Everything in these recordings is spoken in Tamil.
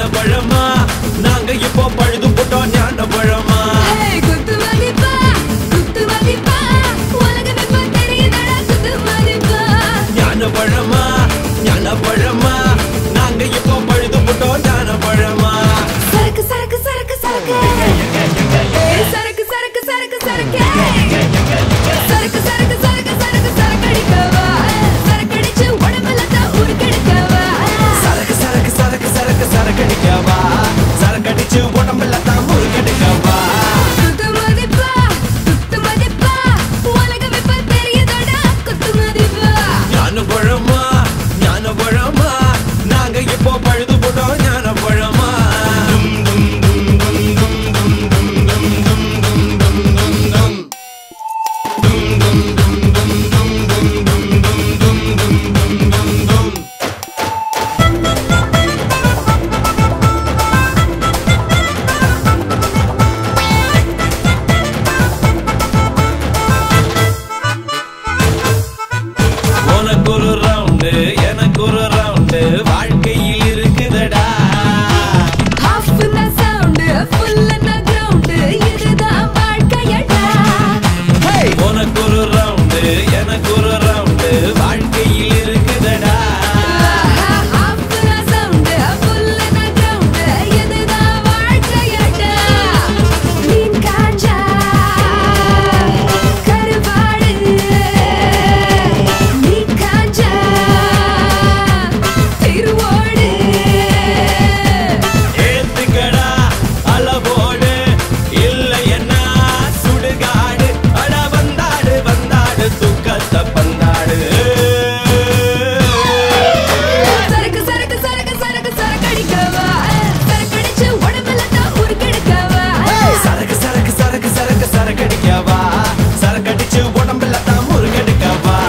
பழமா நாங்க இப்போ பழுது போட்டோம் ஞான பழமா குத்து மதிப்பா உலகமே தெரியுதடா குத்து மதிப்பா ஞான பழமா நாங்க இப்போ பழுது போட்டோம் ஞான பழமா சரக்கு சரக்கு சரக்கு சரக்கு சரக்கு சரக்கு சரக்கு சரக்கு சரக்கு சரக்கு சரக்கு சரக்கு சரக்கடிக்கவா சரக்கடிச்சு உடம்புல தான் உருக்கெடுக்கவா சரக்கு சரக்கு சரக்கு சரக்கு சரக்கடிக்கவா சரக்கடிச்சு உடம்புல தான் முறுக்கெடுக்கவா குத்து மதிப்பா உலகமே தெரியுதடா குத்து மதிப்பா ஞான பழமா நாங்க இப்போ பழுது போட்டோம் ஞான பழமா உனக்கு ஒரு ரவுண்டு எனக்கு ஒரு ரவுண்டு வாழ்க்கையில் இருக்குதடா ஹாஃப் னா சவுண்ட் ஃபுல் னா கிரவுண்ட் இதுதான் வாழ்க்கையடா உனக்கு ஒரு ரவுண்டு எனக்கு ஒரு ரவுண்டு வாழ்க்கையில் இருக்குதடா ஹாஃப் னா சவுண்ட் ஃபுல் னா கிரவுண்ட் இதுதான் வாழ்க்கையடா மீன் காஞ்சா கருவாடு மீன் காஞ்சா திருவோடு ஏத்துக்கடா அளவோடு இல்லை என்ன சுடுகாடு அட வந்தாடு தூக்கத்தை பந்தாடு சரக்கு சரக்கு சரக்கு சரக்கு சரக்கடிக்கவா சரக்கடிச்சு உடம்புல தான் உருக்கெடுக்கவா சரக்கு சரக்கு சரக்கு சரக்கு சரக்கடிக்கவா சரக்கடிச்சு உடம்புல தான் முருகெடுக்கவா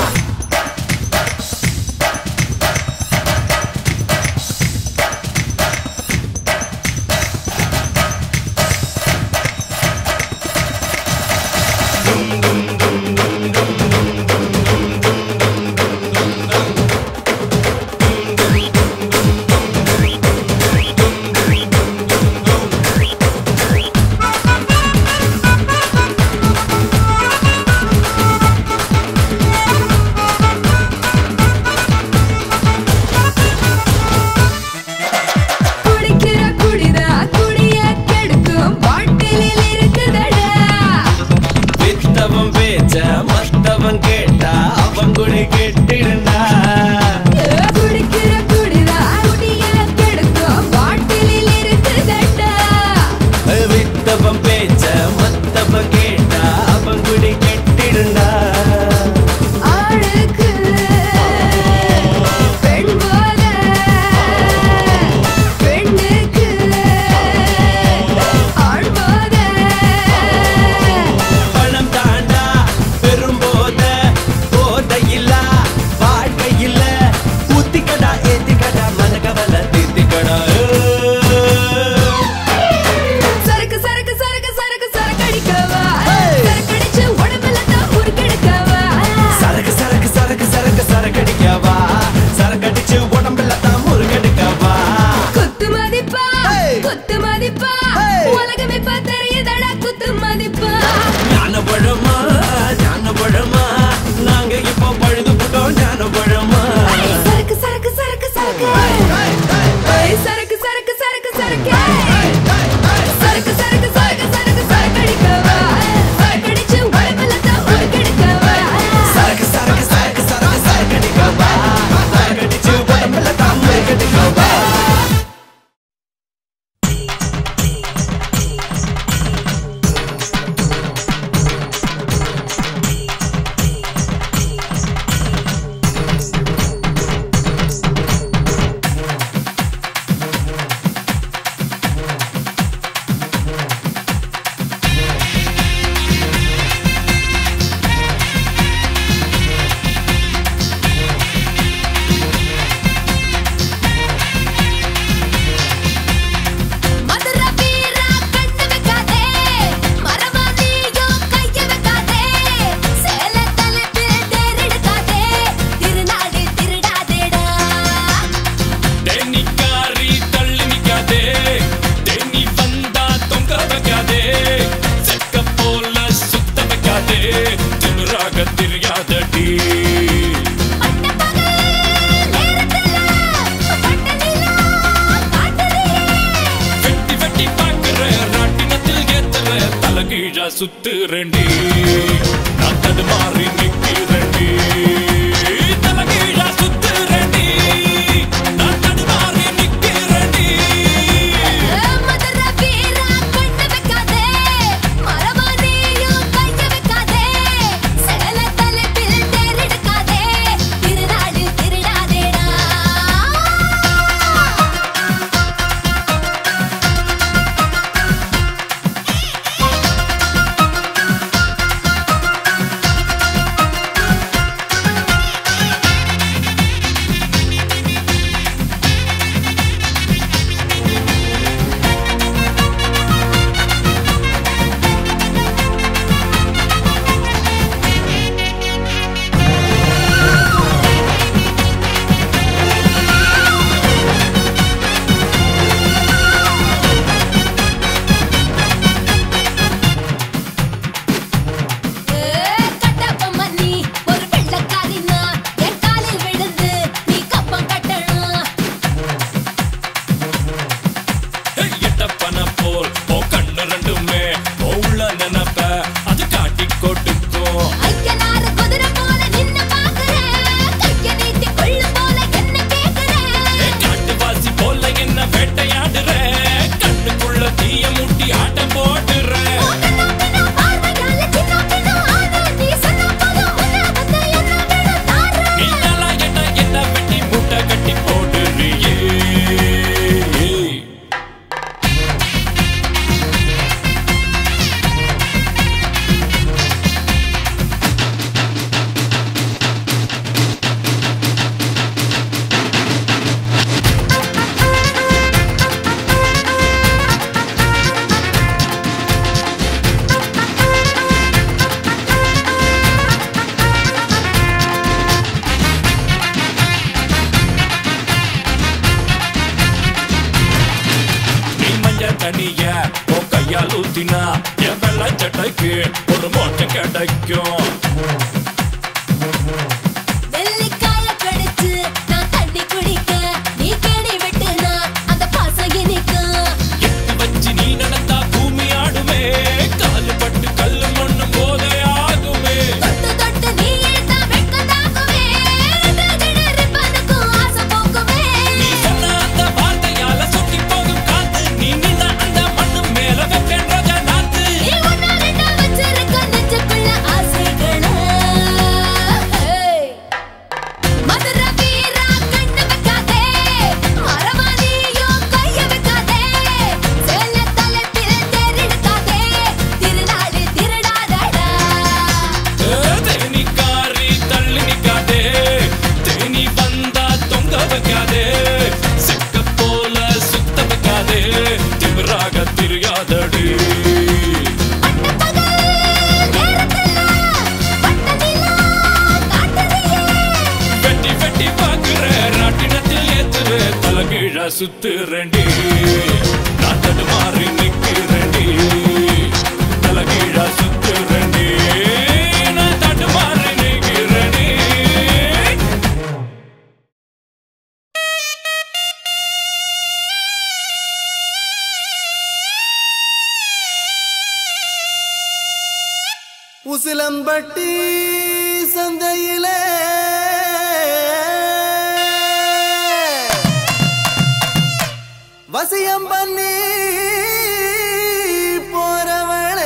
குடிக்கிற குடிதா குடிய கெடுக்கும் பாட்டிலில் இருக்குதடா வித்தவன் பேச்ச மத்தவன் கேட்டா அவன் குடி கெட்டிடுண்டா குடிக்கிற குடிதா குடிய கெடுக்கும் பாட்டிலில் இருக்குதடா வித்தவன் பேச்ச மத்தவன் கேட்டா அவன் குடி கெட்டிடுண்டா ஆளுக்கு பெண் போல பெண்ணுக்கு ஆள் போல பணம் தாண்டா பெரும் போதையில்லா திமிராக தெரியாதடி வெட்டி வெட்டி பாக்குற ராட்டினத்தில் ஏத்துற தலகீழா சுத்துறேன்டி நான் தடுமாறி நிக்கிறேன்டி தலகீழா சுத்துறேன்டி நான் தடுமாறி நிக்கிறேன்டி ஒரு மோட்டம் கிடைக்கும் சுத்துறேன்டி நான் தடுமாறி நிக்கிறேன்டி தலகீழா சுத்துறேன்டி நான் தடுமாறி நிக்கிறேன்டி உசிலம்பட்டி சந்தையிலே வசியம் பண்ணி போறவளே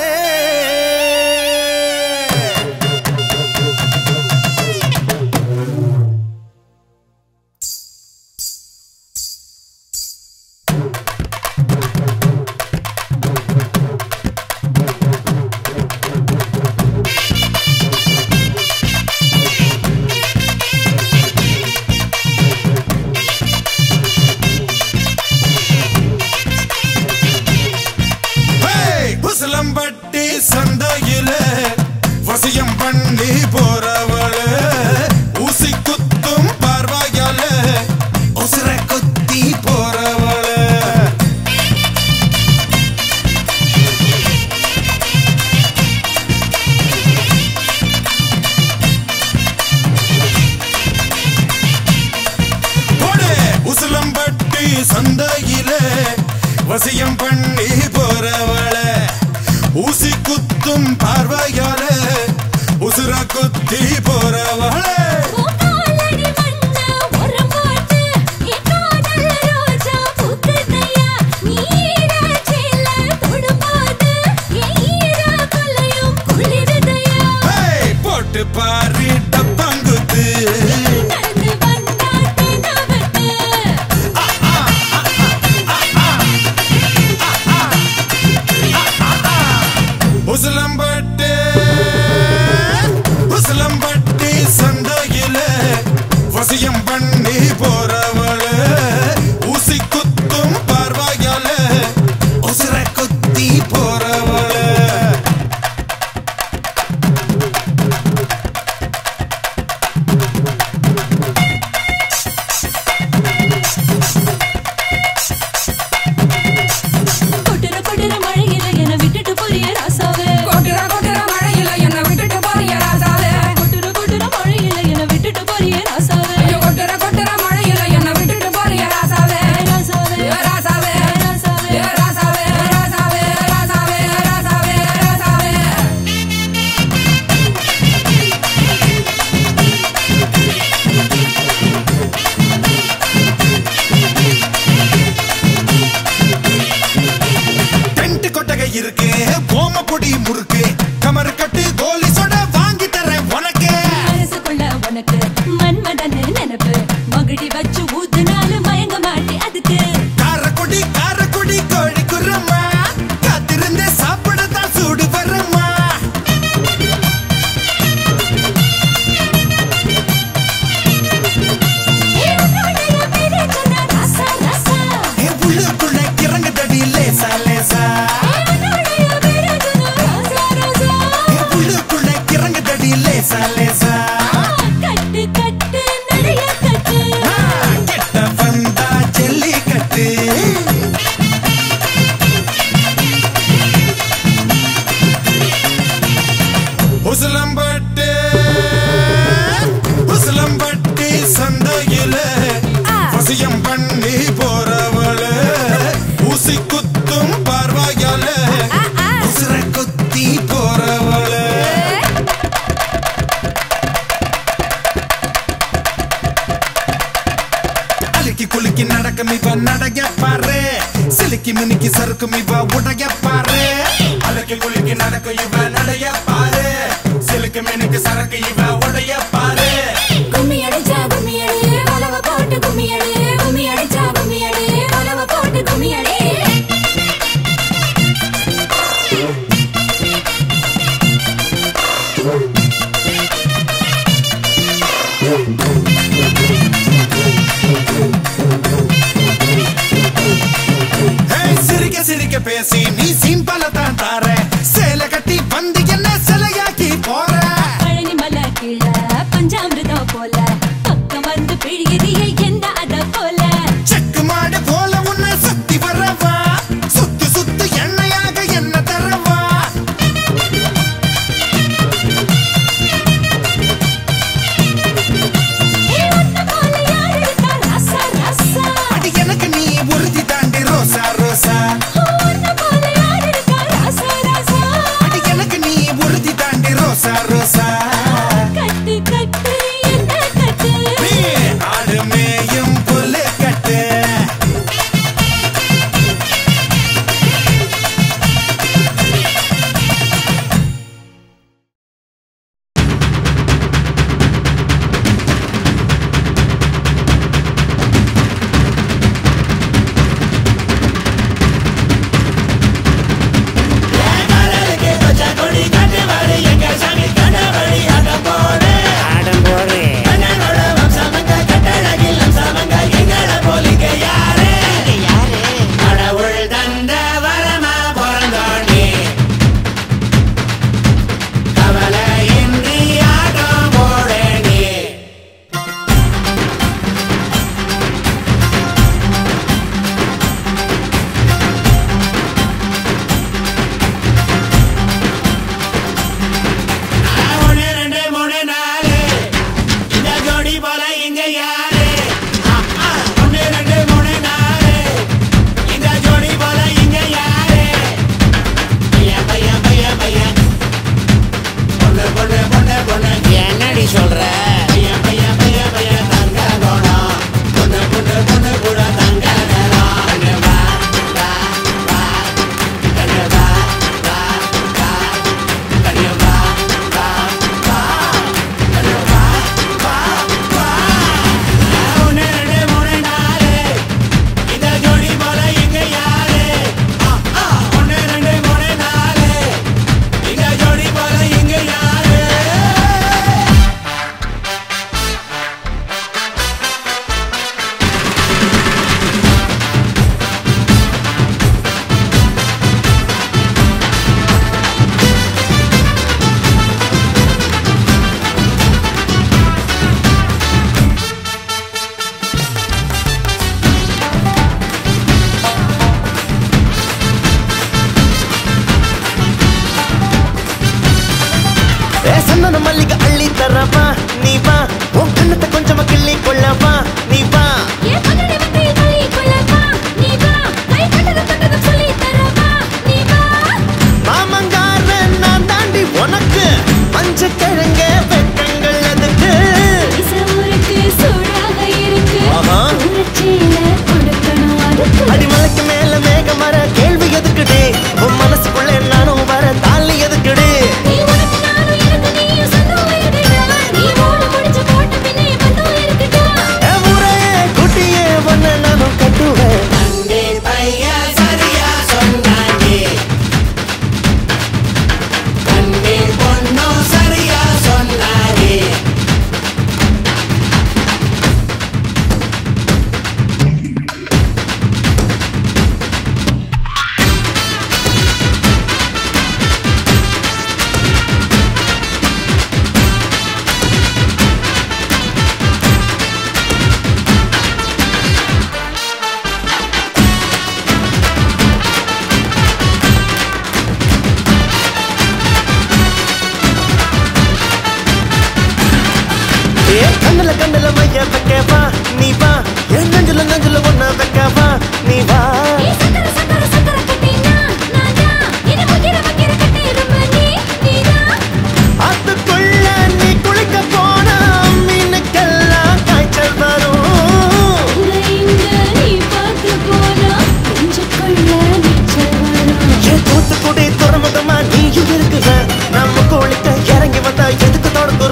உசிலம்பட்டி சந்தையிலே வசியம் பண்ணி போறவளே ஊசி குத்தும் பார்வையாலே உசுர குத்தி போறவளே வசியம் பண்ணி போறவள ஊசி குத்தும் பார்வையால உசுர குத்தி போறவள போட்டு பாரு டப்பாங்குத்து உசிலம்பட்டி சந்தையில வசியம் பண்ணி போறவள ஊசி குத்தும் பார்வையால உசுர குத்தி போறவள இருக்கு போம பொடி முறுக்கு கமர் கட்டு கோலி சொட வாங்கி தரேன் உனக்கு அரசுக்குள்ள உனக்கு மன்மதன் நினைப்பு மகிடி வச்சு ஊத்துனாலும் மயங்க மாட்டே அதுக்கு காரக்குடி கோழி குரம்மா காத்திருந்தே சாப்பிடத்தான் சூடு வரம்மா உள்ளுக்குள்ள கிறங்கு தடி லேசா லேசா லேசா லேசா கட்டு கட்டு நடைய கட்டு கெட்ட வந்தா ஜல்லி கட்டு உசிலம்பட்டி சந்தையில வசியம் பண்ணி போறவள ஊசி குத்தும் பார்வையால உசுர குத்தி போறவள குலுக்கி நடக்கும் இவ நடைய பாரு சிலுக்கி மினுக்கி சறுக்கும் இவ உடைய பாரு அலக்கி குலுக்கி நடக்கும் இவ நடைய பாரு சிலுக்கு மினுக்கு சறுக்கு இவ உடைய பாரு கும்மி அடிச்சா கும்மி அடி வலவ போட்டு கும்மி அடி கும்மி அடிச்சா கும்மி அடி வலவ போட்டு கும்மி அடி சிரிக்க சிரிக்க பேசி நீ சிம்பல தான் தார சேல கட்டி வந்து என்ன சிலையாக்கி போற பழனி மலை கீழ பஞ்சாமிர்தம் போல பக்கம் வந்து பிழியறிய என்ன அத போல செக்கு மாடு போல உன்னை சுத்தி வரவா சுத்து சுத்து எண்ணெயாக என்ன தரவா அடி எனக்கு நீ உறுதி தாண்டி ரோசா ரோசா உன்ன போல மன மல்லிகை அள்ளி தரவா நீ வா உன் கண்ணத்தை கொஞ்சமா கிள்ளி கொள்ளவா நீ வா மாமங்கார நான் தாண்டி உனக்கு மஞ்ச கிழங்க வெட்டங்கள் அதுக்கு அடிமலைக்கு மேல மேகம் வர கேள்வி எதுக்குடி உன் மனசுக்குள்ள நானும் வர தாலி எதுக்குடி ஊரையே குட்டியே ஒன்ன நானும் கட்டுவேன் கண்ணுல கண்ணுல மைய வைக்கவா நீ வா என் நெஞ்சுல நெஞ்சுல ஒன்ன வைக்கவா நீ வா அதுக்குள்ள நீ குளிக்க போனா மீனுக்கெல்லாம் காய்ச்சல் வரும் என் தூத்துக்குடி துறைமுகமா நீயும் இருக்குற நம்ம குளிக்க இறங்கி வந்தா எதுக்கு தொடங்குற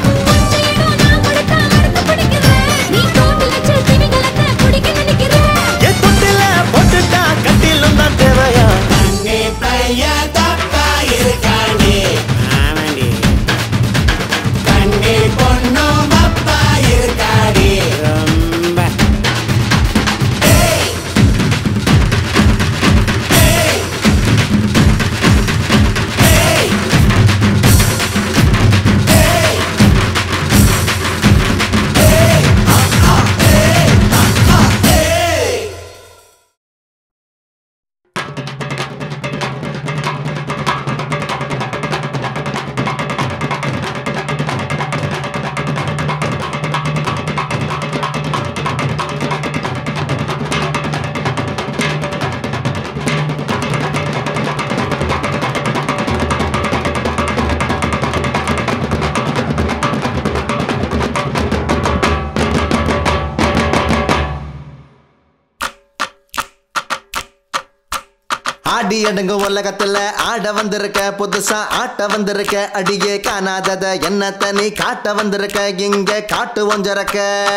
ஆடி அடங்கு உலகத்துல ஆட வந்திருக்க புதுசா ஆட்ட வந்திருக்க அடியே காணாதத என்ன தனி காட்ட வந்திருக்க இங்க காட்டு ஒஞ்சரக்க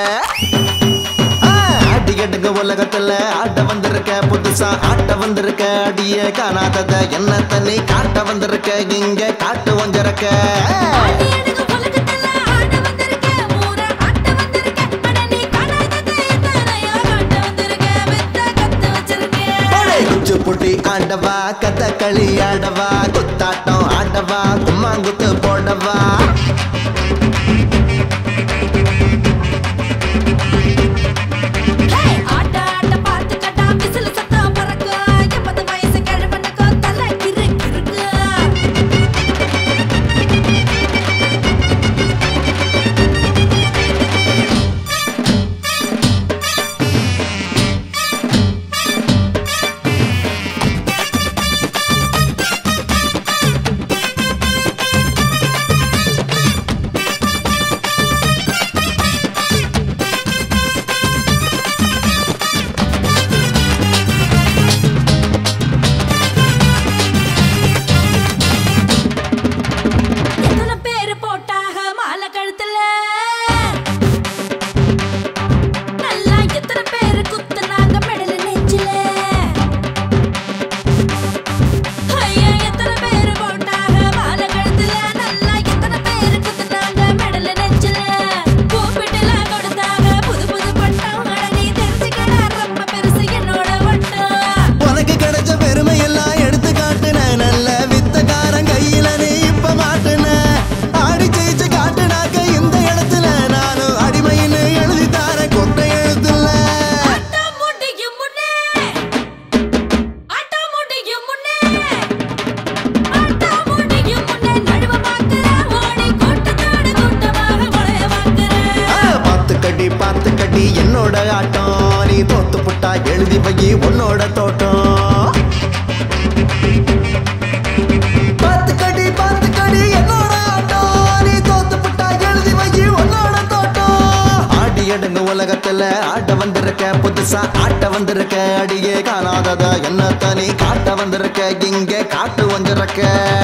ஆடி அடங்கு உலகத்துல ஆட வந்திருக்க புதுசா ஆட்ட வந்திருக்க அடியே காணாதத என்ன தனி காட்ட வந்திருக்க இங்க காட்டு ஒஞ்சரக்க புட்டி ஆண்டவா கதகளி ஆடவா குத்தாட்டம் ஆடவா கும்மாங்குத்து போடவா உன்னோட ஆட்டம் நீ தோத்து புட்டா எழுதி வை உன்னோட தோட்டம் பாத்துக்கடி என்னோட ஆட்டம் நீ தோத்து புட்டா எழுதி வை உன்னோட தோட்டம் ஆடி அடங்கு உலகத்துல ஆட்ட வந்திருக்க புதுசா ஆட்ட வந்திருக்க அடியே காணாதத என்னத்த நீ காட்ட வந்திருக்க இங்க காட்டு வந்திருக்க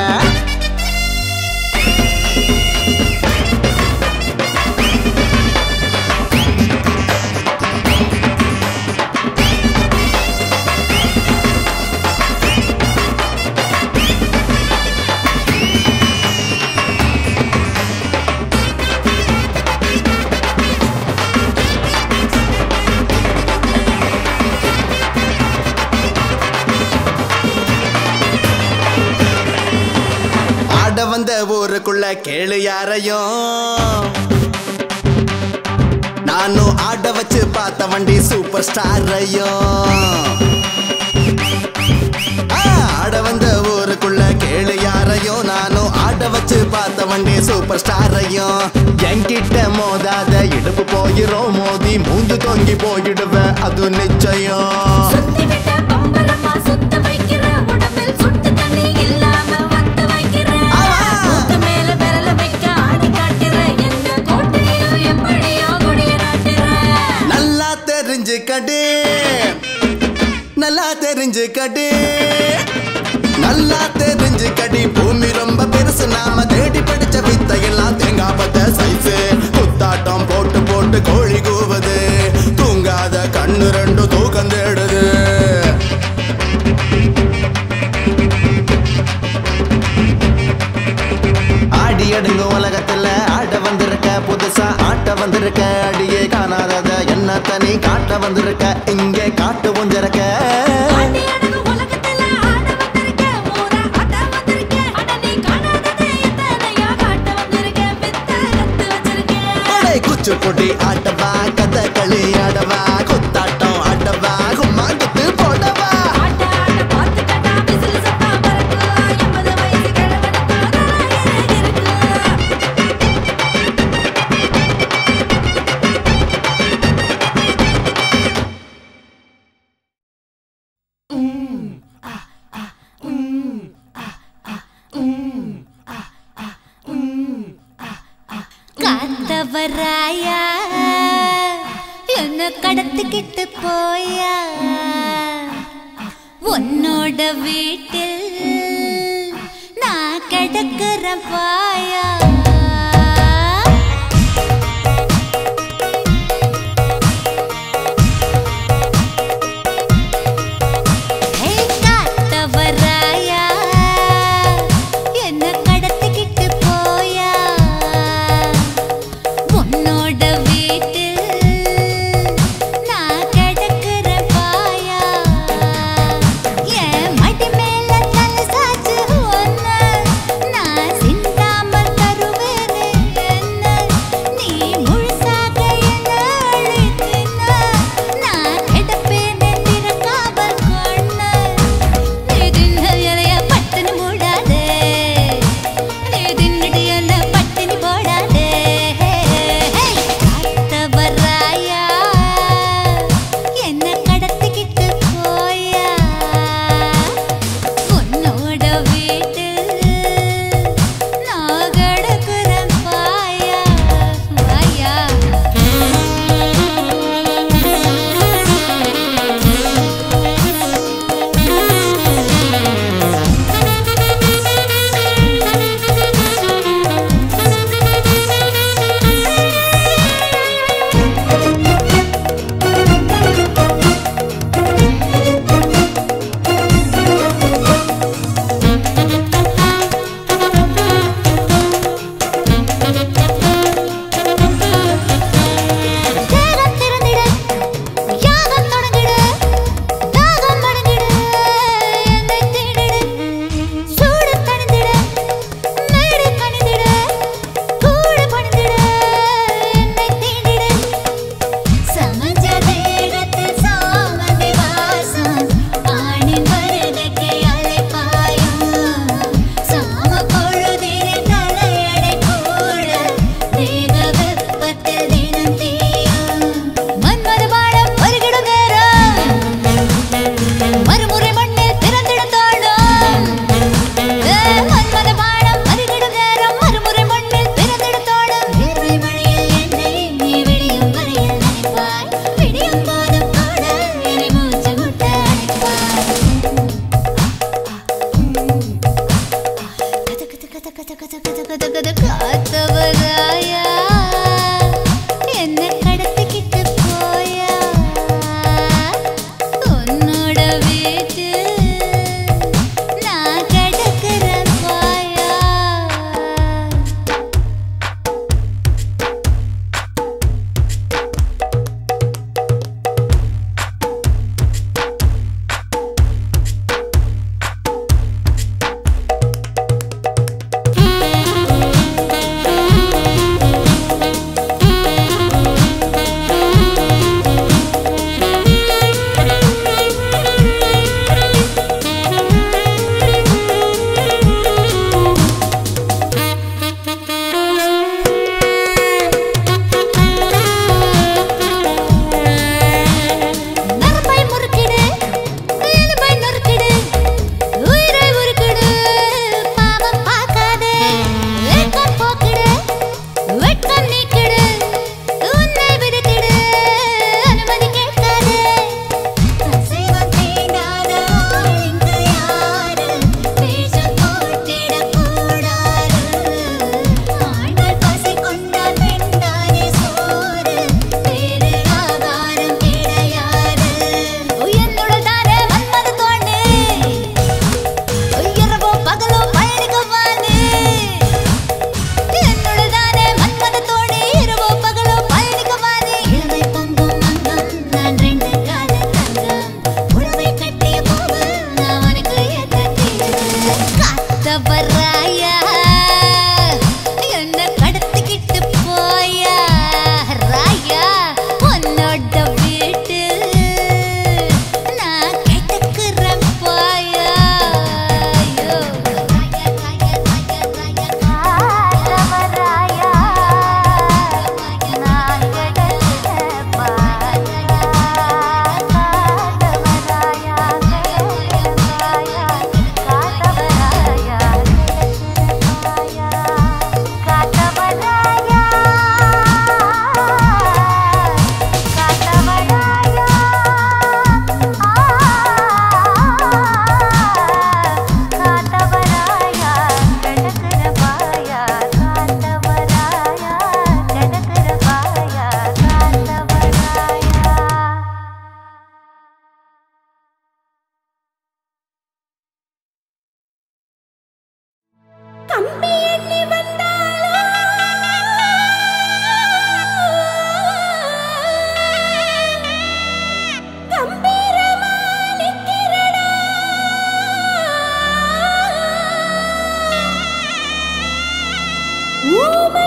வந்த ஊருக்குள்ள கேளு யாரையும் நானும் ஆட வச்சு பார்த்த வண்டி சூப்பர் ஸ்டாரையும் ஆட வந்த ஊருக்குள்ள கேளு யாரையும் நானும் ஆட வச்சு பார்த்த வண்டி சூப்பர் ஸ்டாரையும் என்கிட்ட மோதாத இடுப்பு போயிரும் மோதி மூந்து தொங்கி போயிடுவேன் அது நிச்சயம் நல்லா தெரிஞ்சுக்கடி பூமி ரொம்ப பெருசு நாம தேடி படிச்ச வித்தையெல்லாம் தேங்காய் பத்த சைஸு குத்தாட்டம் போட்டு போட்டு கோழி கூவுது தூங்காத கண்ணு ரெண்டு தூக்கம் தேடுது ஆடி அடுங்க உலகத்துல ஆட வந்திருக்க புதுசா ஆட்ட வந்திருக்க அடியே காணாதத என்னத்த நீ காட்ட வந்திருக்க இங்கே காட்டு கொஞ்சிருக்க குச்சிப்புடி ஆட்டவா கதகளி ஆடவா குத்தாட்டம் ஆட்டவா கும்மாங்குத்து போடவா காத்தவராயா என்ன கடத்திக்கிட்டு போயா உன்னோட வீட்டில் நான் கிடக்குற பாயா மடி மேல தலை சாச்சு ஒன்ன நான் சிந்தாமல் தரும்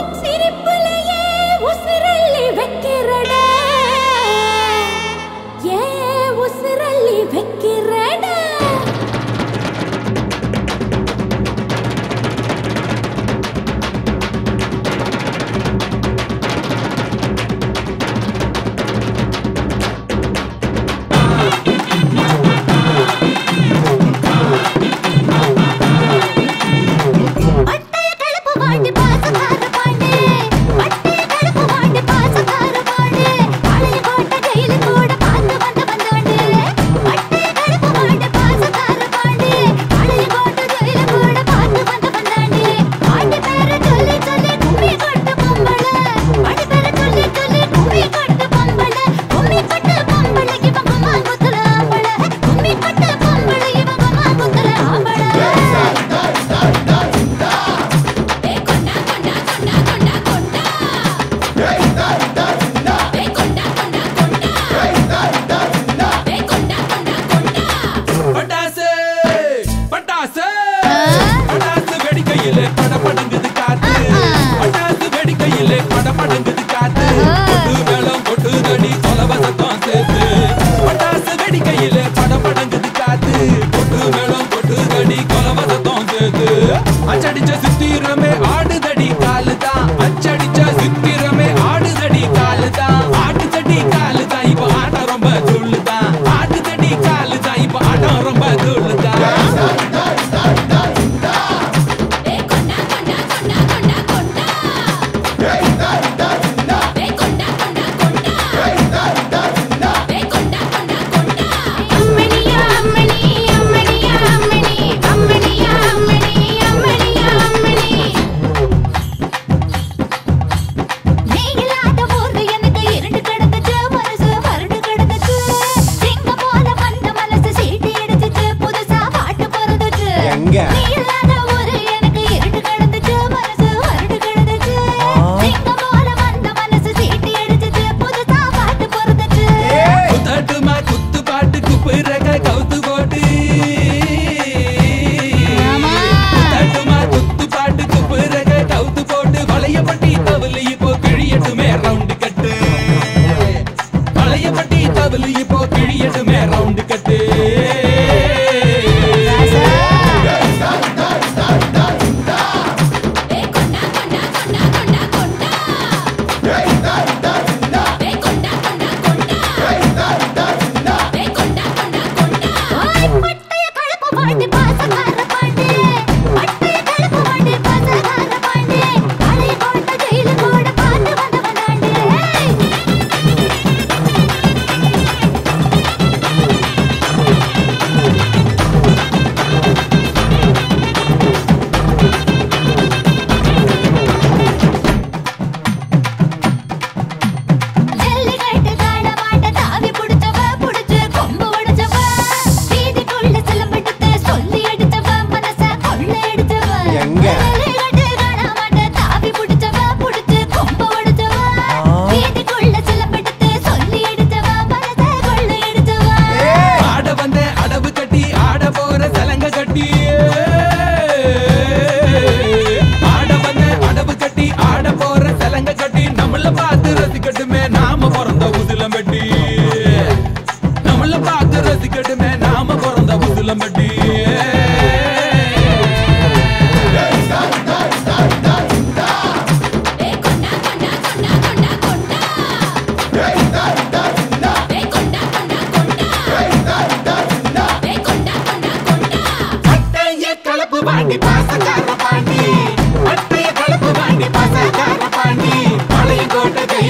பாண்டி பாசக்கார பாண்டி அட்டைய கலப்பு பாண்டி பாசக்கார பாண்டி பழைய கோட்டை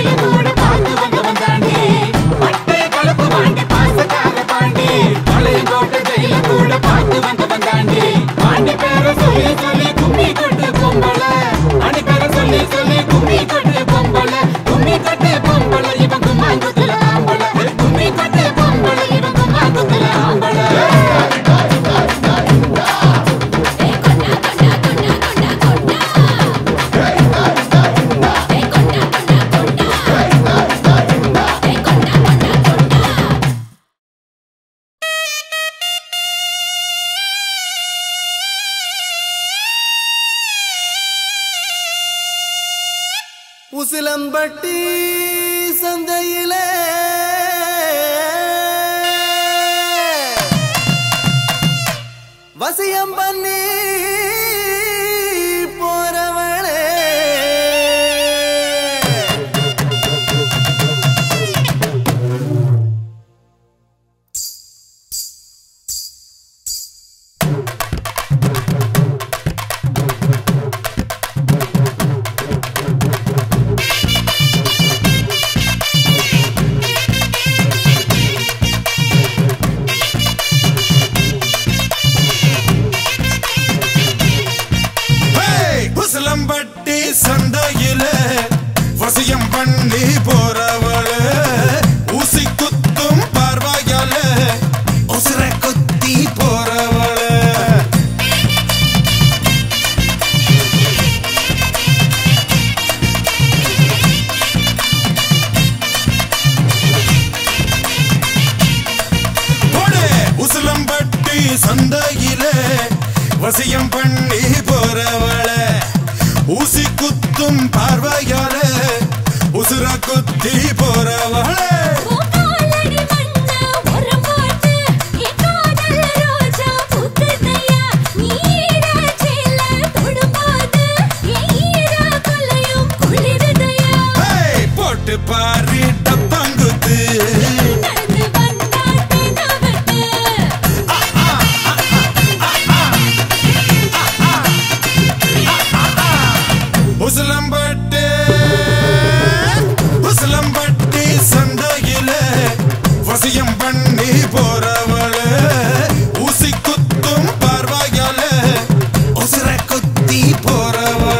உசிலம்பட்டி சந்தையிலே வசியம் பண்ணி போறவளே உசிலம்பட்டி சந்தையில வசியம் பண்ணி போறவள ஊசி குத்தும் பார்வையால உசுர குத்தி போறவள உசிலம்பட்டி சந்தையில வசியம் பண்ணி போறவள ஊசி குத்தும் பார்வையால உசுர குத்தி போறவள போட்டு பாரு டப்பாங்குத்து உசிலம்பட்டி சந்தையில வசியம் பண்ணி போறவள ஊசி குத்தும் பார்வையால உசுர குத்தி போறவள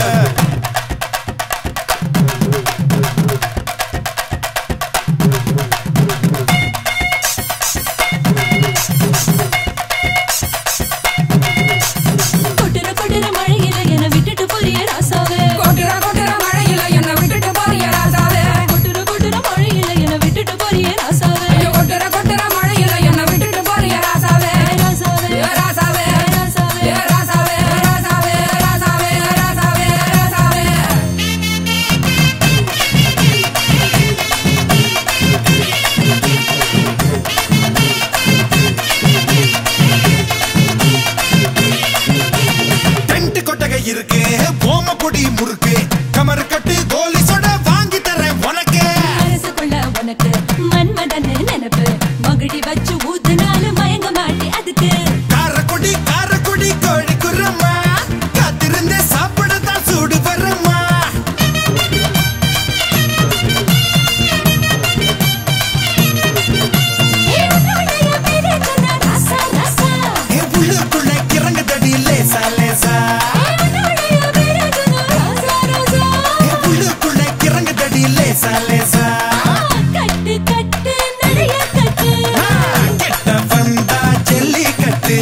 இருக்கு போம பொடி முறுக்கு கமர் கட்டு கோலி சொட வாங்கி தரேன் உனக்கு அரசுக்குள்ள உனக்கு மன்மதன் நினைப்பு மகிழி வச்சு ஊத்துனாலும் மயங்க மாட்டி அதுக்கு காரக்குடி கோழி குரம்மா காத்திருந்த சாப்பிடத்தான் சூடு வரம்மா உள்ளுக்குள்ள கிறங்க தடி லேசா லேசா லேசா லேசா கட்டு கட்டு நிறைய கட்டு கெட்ட வந்தா ஜல்லி கட்டு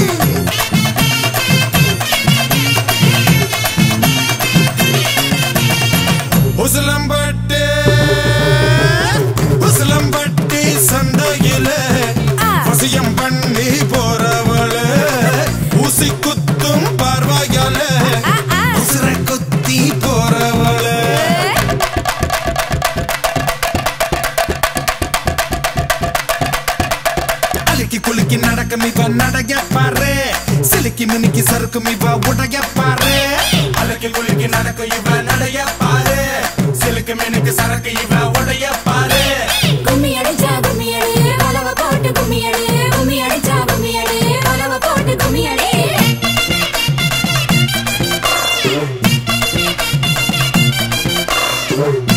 உசிலம்பட்டி சந்தையில வசியம் பண்ணி போறவள ஊசி குத்தும் பார்வையால உசுர குத்தி போறவள குலுக்கி நடக்கும் இவ நடைய பாரு சிலுக்கி மினுக்கி சறுக்கும் இவ உடைய பாரு அலக்கி குலுக்கி நடக்கும் இவ நடைய பாரு சிலுக்கு மினுக்கு சறுக்கு இவ உடைய பாரு கும்மி அடிச்சா கும்மி அடி வலவ போட்டு கும்மி அடி கும்மி அடிச்சா கும்மி அடி வலவ போட்டு கும்மி அடி